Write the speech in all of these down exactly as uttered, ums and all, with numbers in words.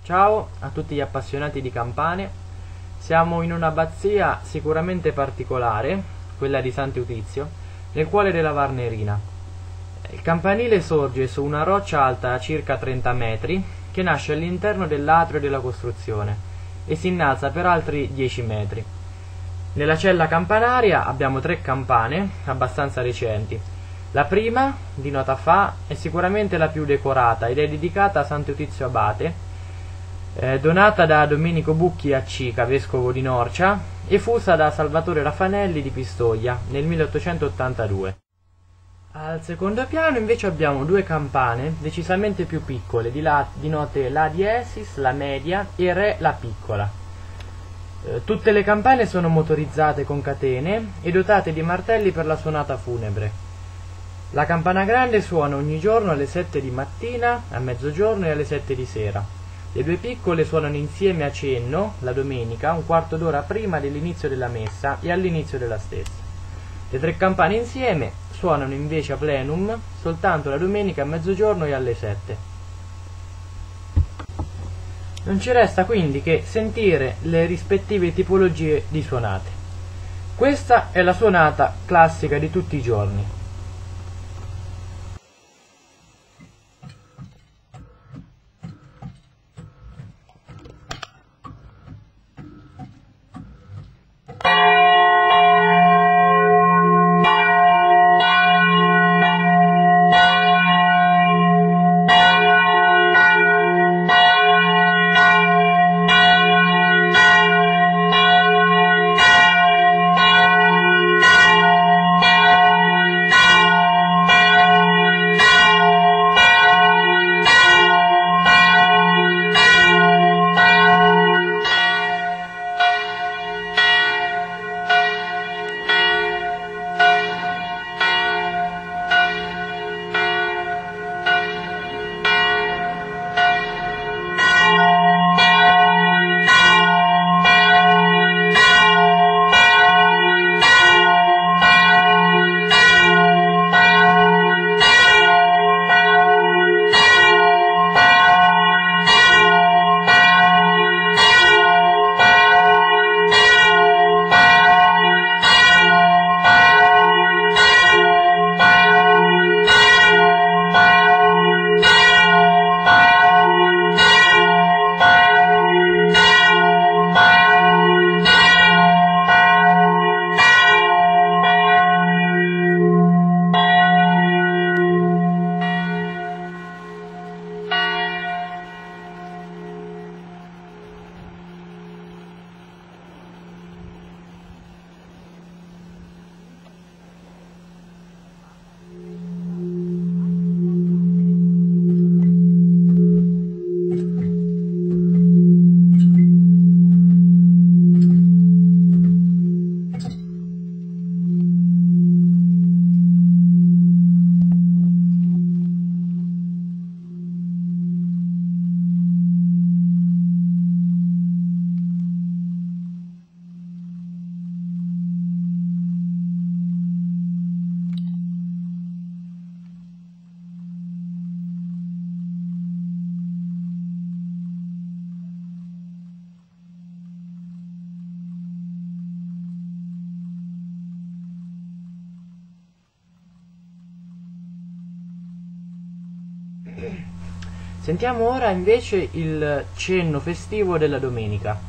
Ciao a tutti gli appassionati di campane. Siamo in un'abbazia sicuramente particolare, quella di Sant'Eutizio, nel cuore della Varnerina. Il campanile sorge su una roccia alta circa trenta metri che nasce all'interno dell'atrio della costruzione e si innalza per altri dieci metri. Nella cella campanaria abbiamo tre campane abbastanza recenti. La prima, di nota fa, è sicuramente la più decorata ed è dedicata a Sant'Eutizio Abate, eh, donata da Domenico Bucchi a Cica, vescovo di Norcia, e fusa da Salvatore Raffanelli di Pistoia nel milleottocentottantadue. Al secondo piano invece abbiamo due campane decisamente più piccole, di, la, di note La diesis, la media e Re la piccola. Eh, tutte le campane sono motorizzate con catene e dotate di martelli per la suonata funebre. La campana grande suona ogni giorno alle sette di mattina, a mezzogiorno e alle sette di sera. Le due piccole suonano insieme a cenno, la domenica, un quarto d'ora prima dell'inizio della messa e all'inizio della stessa. Le tre campane insieme suonano invece a plenum soltanto la domenica a mezzogiorno e alle sette. Non ci resta quindi che sentire le rispettive tipologie di suonate. Questa è la suonata classica di tutti i giorni. Sentiamo ora invece il cenno festivo della domenica.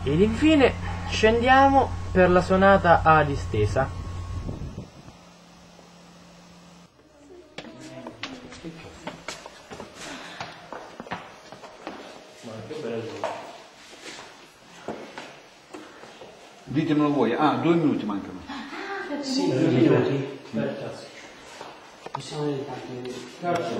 Ed infine scendiamo per la sonata A distesa. Ditemelo voi, ah, due minuti mancano. Sì, due minuti. Possiamo vedere tanti.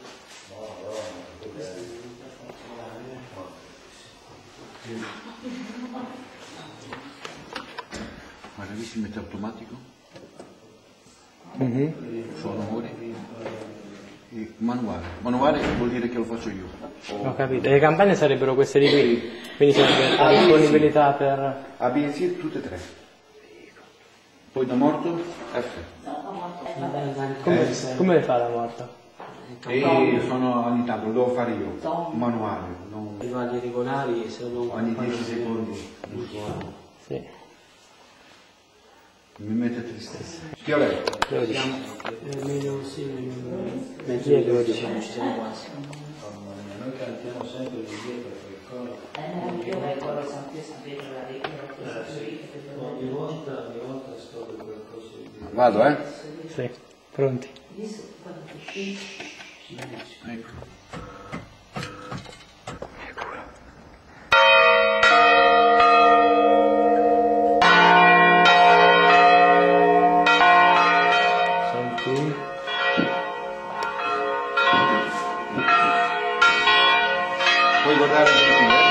Guarda, lì si mette automatico. Mm-hmm. Sono ore. E manuale. Manuale vuol dire che lo faccio io. Ho capito. Le campane sarebbero queste di qui, quindi sarebbe la disponibilità per... A, B e C tutte e tre. Poi da morto F. Come, come le fa la morta? E sono ogni tanto, lo devo fare io. Manuale. Non... I valli regolari se non ogni dieci secondi. Sì. Mi mette tristezza. Schioletto. dodici. Meglio sì, Meglio è dodici. ci siamo quasi. Noi cantiamo sempre di dietro qualcosa. Ogni volta, ogni volta scopro qualcosa di più. Vado, eh? Sì, pronti. Ecco. Senti. Puoi guardare anche qui, eh?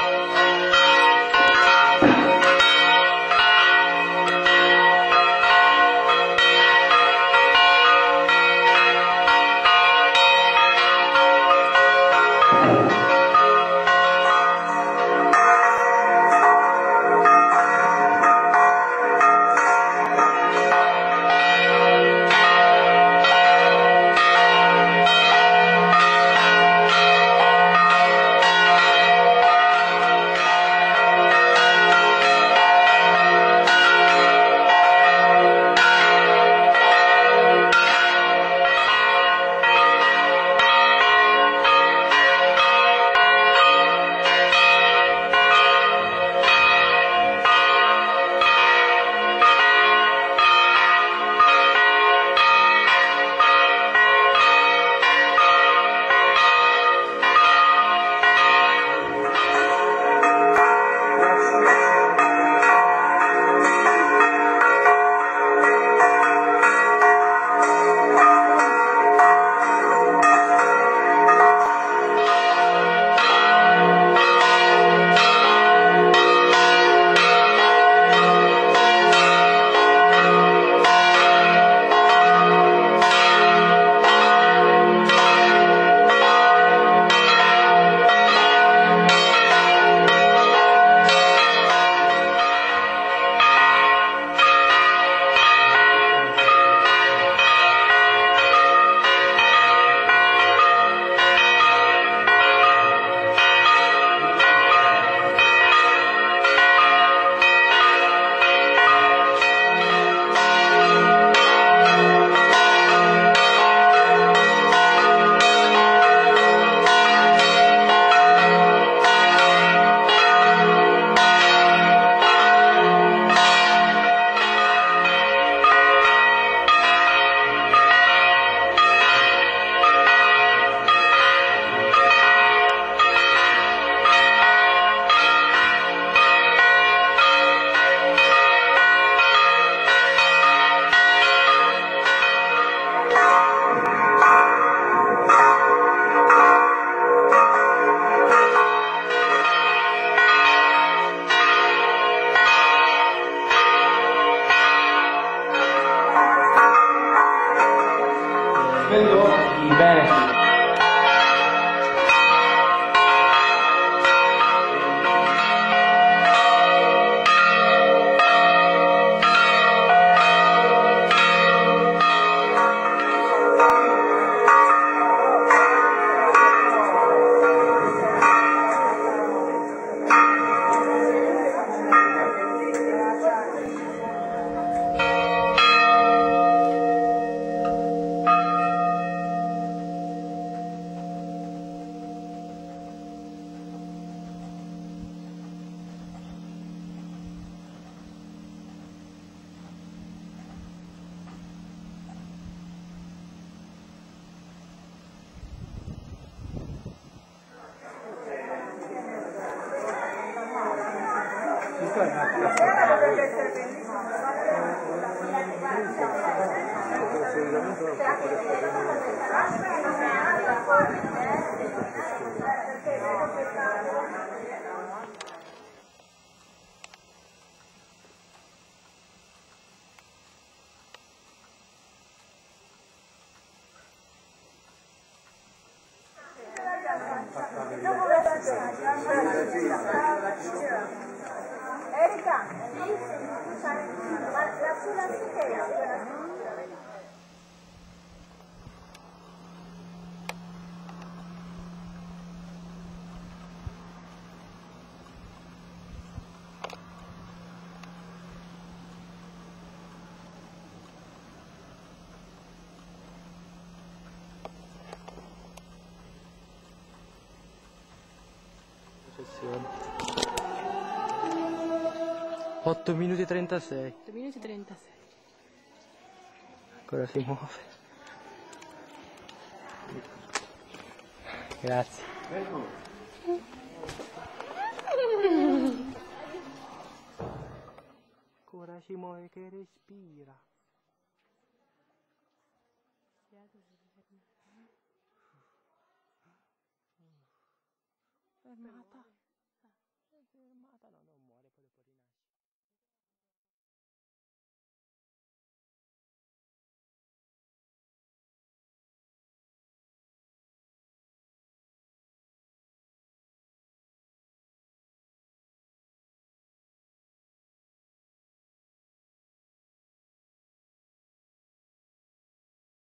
Bene. Erika, ma la sulla schiena. otto minuti e trentasei. otto minuti e trentasei. Ancora si muove. Grazie. Ancora si muove che respira. Fermata.